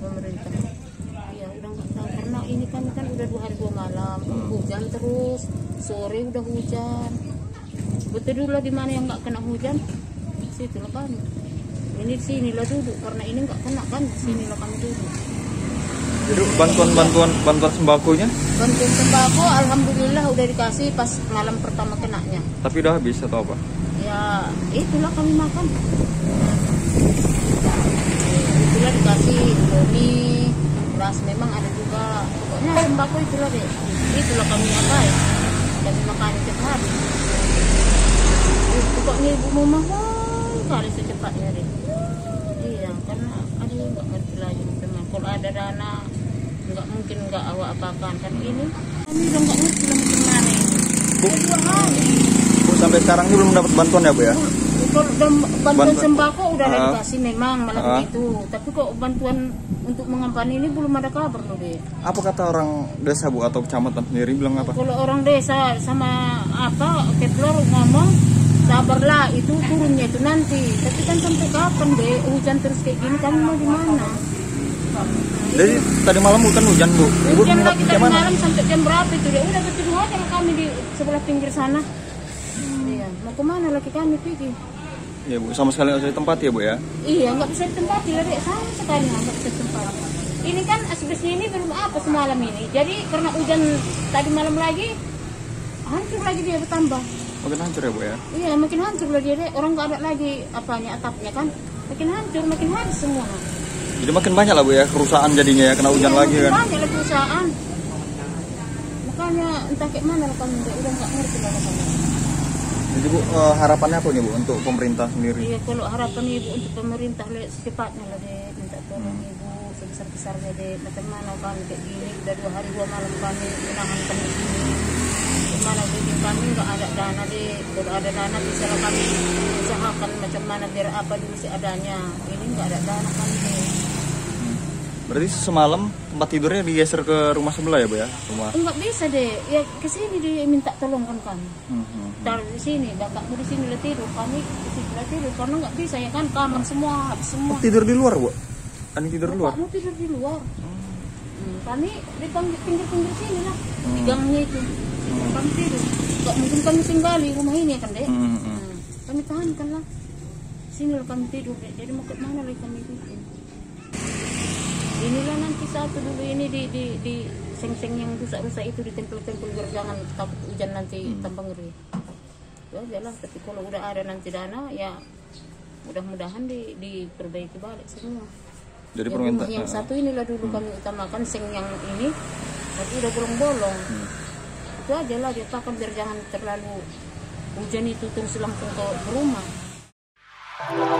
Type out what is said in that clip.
pemerintah. Iya udah nggak tahu karena ini kan udah 2 hari 2 malam hujan terus, sore udah hujan. Betul dulu di mana yang nggak kena hujan, situ lah kan. Ini sinilah duduk karena ini nggak kena kan, sinilah kami duduk. Jadi bantuan sembakonya? Bantuan sembako alhamdulillah udah dikasih pas malam pertama kenanya. Tapi udah habis atau apa? Ya itulah kami makan. Itulah dikasih Indomie, beras memang ada juga. Pokoknya sembako itulah deh. Itulah kami apa ya? Kami makan tiap hari. Pokoknya ibu mau mahal kali secepatnya deh. Iya karena ada yang nggak ngerti lagi teman. Kalau ada dana nggak mungkin nggak awak apakan kan ini. Kami udah nggak ngerti lah mungkin mana ini. Bu, 2 hari. Bu, sampai sekarang ini belum dapat bantuan ya Bu ya? Bantuan sembako udah ada dikasih memang malam itu. Tapi kok bantuan untuk mengampani ini belum ada kabar loh deh. Apa kata orang desa Bu atau kecamatan sendiri bilang apa? Kalau orang desa sama apa Keplor ngomong sabarlah itu turunnya itu nanti. Tapi kan sampai kapan deh hujan terus kayak gini kami mau di mana? Jadi tadi malam bukan hujan Bu? Ibu Hujan lagi tadi gimana? malam sampai jam berapa itu deh? Udah betul hotel kami di sebelah pinggir sana. Iya, mau kemana lagi kami pergi? Iya Bu, sama sekali nggak bisa ditempati ya Bu ya? Iya, nggak bisa ditempati lah dek, sama sekali nggak bisa ditempati. Ini kan asbesnya ini belum apa semalam ini. Jadi karena hujan tadi malam lagi, hancur lagi dia bertambah. Makin hancur ya Bu ya? Iya, makin hancur lah dia dek. Orang nggak ada lagi apanya atapnya kan, makin hancur, makin habis semua. Jadi makin banyak lah Bu ya kerusakan jadinya ya, kena hujan Iya, lagi kan? banyak lah perusahaan. Makanya entah kayak mana lah kami, udah nggak ngerti lah kami. Jadi Bu, harapannya apa nih Bu untuk pemerintah sendiri? Iya, kalau harapan ibu untuk pemerintah secepatnya lah deh, minta tolong ibu sebesar-besarnya deh. Macam mana kami kayak gini, udah 2 hari 2 malam kami menahan kami ini. Gimana bikin kami nggak ada dana deh, kalau ada dana bisa lah kami usahakan macam mana biar apa dulu seadanya. Ini nggak ada dana kami deh. Berarti semalam tempat tidurnya digeser ke rumah sebelah ya Bu ya? Rumah. Enggak bisa deh, ya kesini dia minta tolong kan kami. Taruh di sini, bapakmu di sini lah tidur, kami di sini lah tidur karena nggak bisa ya kan kamar semua habis semua. Tidur di luar Bu? Ani tidur di luar? Bapakmu tidur di luar. Kami di pinggir-pinggir sini lah, di gangnya itu. Kami tidur. Nggak mungkin kami tinggali rumah ini ya kan deh. Kami tahankan lah. Sini lah kami tidur deh. Jadi mau ke mana lagi kami bikin? Inilah nanti satu dulu ini di seng-seng yang rusak-rusak itu ditempel-tempel biar jangan takut hujan nanti tambah ngeri. Itu aja lah, tapi kalau udah ada nanti dana ya mudah-mudahan diperbaiki balik semua. Jadi yang permintaan yang satu inilah dulu kami utamakan seng yang ini, tapi udah bolong-bolong. Itu aja lah diapakan biar jangan terlalu hujan itu terus langsung ke rumah.